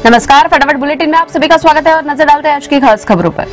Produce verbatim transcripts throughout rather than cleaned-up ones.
नमस्कार, फटाफट बुलेटिन में आप सभी का स्वागत है और नजर डालते हैं आज की खास खबरों पर।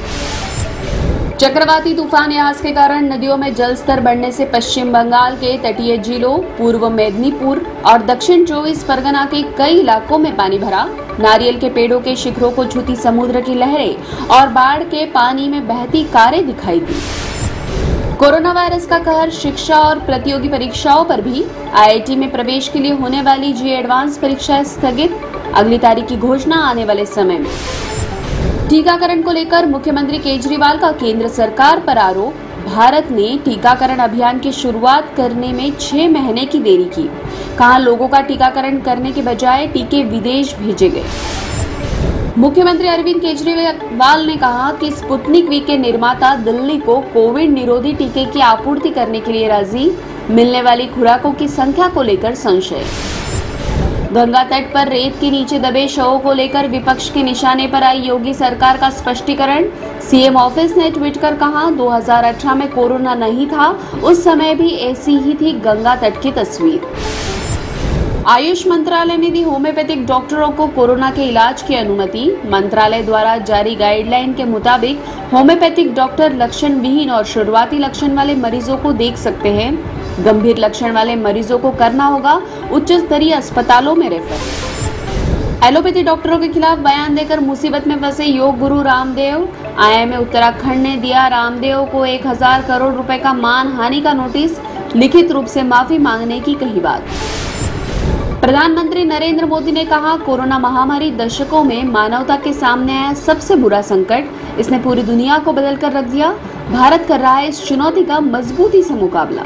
चक्रवाती तूफान यास के कारण नदियों में जलस्तर बढ़ने से पश्चिम बंगाल के तटीय जिलों, पूर्व मेदिनीपुर और दक्षिण चौबीस परगना के कई इलाकों में पानी भरा। नारियल के पेड़ों के शिखरों को छूती समुद्र की लहरें और बाढ़ के पानी में बहती कारें दिखाई दी। कोरोना वायरस का कहर शिक्षा और प्रतियोगी परीक्षाओं पर भी। आईआईटी में प्रवेश के लिए होने वाली जी एडवांस परीक्षा स्थगित, अगली तारीख की घोषणा आने वाले समय में। टीकाकरण को लेकर मुख्यमंत्री केजरीवाल का केंद्र सरकार पर आरोप। भारत ने टीकाकरण अभियान की शुरुआत करने में छह महीने की देरी की। कहा, लोगों का टीकाकरण करने के बजाय टीके विदेश भेजे गए। मुख्यमंत्री अरविंद केजरीवाल ने कहा कि स्पुतनिक वी के निर्माता दिल्ली को कोविड निरोधी टीके की आपूर्ति करने के लिए राजी। मिलने वाली खुराकों की संख्या को लेकर संशय। गंगा तट पर रेत के नीचे दबे शवों को लेकर विपक्ष के निशाने पर आई योगी सरकार का स्पष्टीकरण। सीएम ऑफिस ने ट्वीट कर कहा, दो हज़ार अठारह में कोरोना नहीं था, उस समय भी ऐसी ही थी गंगा तट की तस्वीर। आयुष मंत्रालय ने दी होम्योपैथिक डॉक्टरों को कोरोना के इलाज की अनुमति। मंत्रालय द्वारा जारी गाइडलाइन के मुताबिक होम्योपैथिक डॉक्टर लक्षण विहीन और शुरुआती लक्षण वाले मरीजों को देख सकते हैं। गंभीर लक्षण वाले मरीजों को करना होगा उच्च स्तरीय अस्पतालों में रेफर। एलोपैथी डॉक्टरों के खिलाफ बयान देकर मुसीबत में फंसे योग गुरु रामदेव। आईएमए उत्तराखंड ने दिया रामदेव को एक हजार करोड़ रुपए का मानहानि का नोटिस। लिखित रूप से माफी मांगने की कही बात। प्रधानमंत्री नरेंद्र मोदी ने कहा, कोरोना महामारी दशकों में मानवता के सामने आया सबसे बुरा संकट। इसने पूरी दुनिया को बदल कर रख दिया। भारत कर रहा है इस चुनौती का मजबूती से मुकाबला।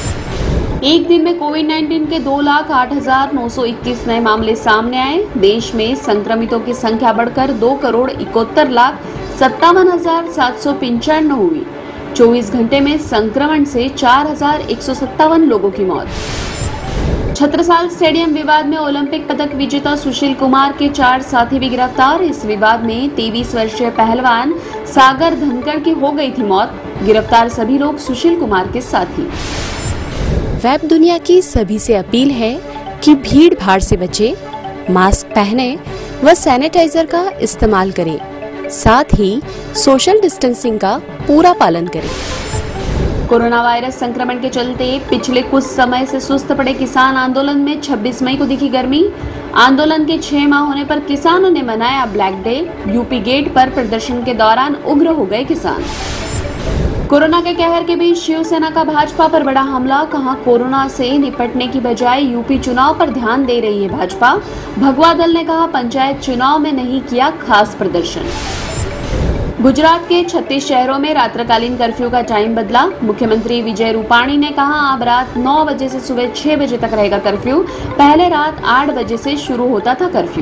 एक दिन में कोविड उन्नीस के दो लाख आठ हजार नौ सौ इक्कीस नए मामले सामने आए। देश में संक्रमितों की संख्या बढ़कर दो करोड़ इकहत्तर लाख सत्तावन हजार सात सौ पंचानवे हुई। चौबीस घंटे में संक्रमण से चार हजार एक सौ सत्तावन लोगों की मौत। छत्रसाल स्टेडियम विवाद में ओलंपिक पदक विजेता सुशील कुमार के चार साथी भी गिरफ्तार। इस विवाद में तेईस वर्षीय पहलवान सागर धनखड़ की हो गई थी मौत। गिरफ्तार सभी लोग सुशील कुमार के साथी। वेब दुनिया की सभी से अपील है कि भीड़ भाड़ से बचे, मास्क पहने व सैनिटाइजर का इस्तेमाल करें, साथ ही सोशल डिस्टेंसिंग का पूरा पालन करें। कोरोना वायरस संक्रमण के चलते पिछले कुछ समय से सुस्त पड़े किसान आंदोलन में छब्बीस मई को दिखी गर्मी। आंदोलन के छह माह होने पर किसानों ने मनाया ब्लैक डे। यूपी गेट पर प्रदर्शन के दौरान उग्र हो गए किसान। कोरोना के कहर के बीच शिवसेना का भाजपा पर बड़ा हमला। कहा, कोरोना से निपटने की बजाय यूपी चुनाव पर ध्यान दे रही है भाजपा। भगवा दल ने कहा, पंचायत चुनाव में नहीं किया खास प्रदर्शन। गुजरात के छत्तीस शहरों में रात्रकालीन कर्फ्यू का टाइम बदला। मुख्यमंत्री विजय रूपाणी ने कहा, अब रात नौ बजे से सुबह छह बजे तक रहेगा कर्फ्यू। पहले रात आठ बजे से शुरू होता था कर्फ्यू।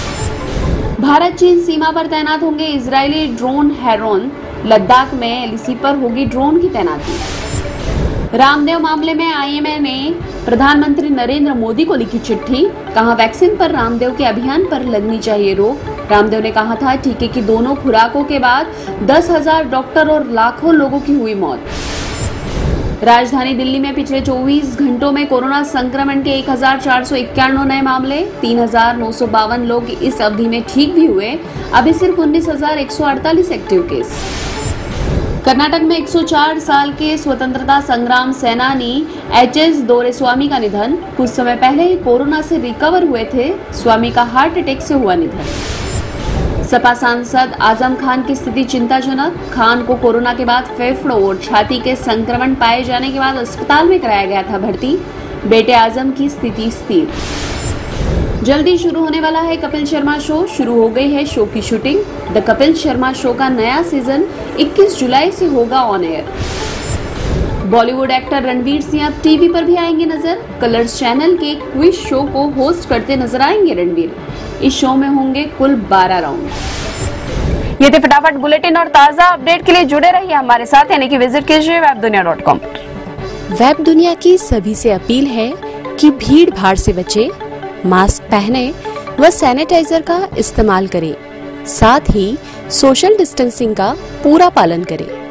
भारत चीन सीमा पर तैनात होंगे इजरायली ड्रोन हेरोन। लद्दाख में एलएसी पर होगी ड्रोन की तैनाती। रामदेव मामले में आईएमए ने प्रधानमंत्री नरेंद्र मोदी को लिखी चिट्ठी। कहा, वैक्सीन पर रामदेव के अभियान पर लगनी चाहिए रोक। रामदेव ने कहा था, टीके की दोनों खुराकों के बाद दस हजार डॉक्टर और लाखों लोगों की हुई मौत। राजधानी दिल्ली में पिछले चौबीस घंटों में कोरोना संक्रमण के एक हजार चार सौ इक्यानवे नए मामले। तीन हजार नौ सौ बावन लोग इस अवधि में ठीक भी हुए। अभी सिर्फ उन्नीस हजार एक सौ अड़तालीस एक्टिव केस। कर्नाटक में एक सौ चार साल के स्वतंत्रता संग्राम सेनानी एच एस दोरेस्वामी का निधन। कुछ समय पहले ही कोरोना से रिकवर हुए थे। स्वामी का हार्ट अटैक से हुआ निधन। सपा सांसद आजम खान की स्थिति चिंताजनक। खान को कोरोना के बाद फेफड़ों और छाती के संक्रमण पाए जाने के बाद अस्पताल में कराया गया था भर्ती। बेटे आजम की स्थिति स्थिर। जल्दी शुरू होने वाला है कपिल शर्मा शो। शुरू हो गई है शो की shooting. The Kapil Sharma show का नया सीजन इक्कीस जुलाई से होगा on air. Bollywood actor Ranveer Singh अब टीवी पर भी आएंगे नजर। कलर्स चैनल के क्विज शो को होस्ट करते नजर आएंगे रणवीर। इस शो में होंगे कुल बारह राउंड। ये थे फटाफट बुलेटिन और ताजा अपडेट के लिए जुड़े रहिए हमारे साथ, यानी कि विजिट कीजिए वेब दुनिया डॉट कॉम। वेब दुनिया की सभी से अपील है कि भीड़ भाड़ से बचे, मास्क पहने व सैनिटाइजर का इस्तेमाल करें, साथ ही सोशल डिस्टेंसिंग का पूरा पालन करें।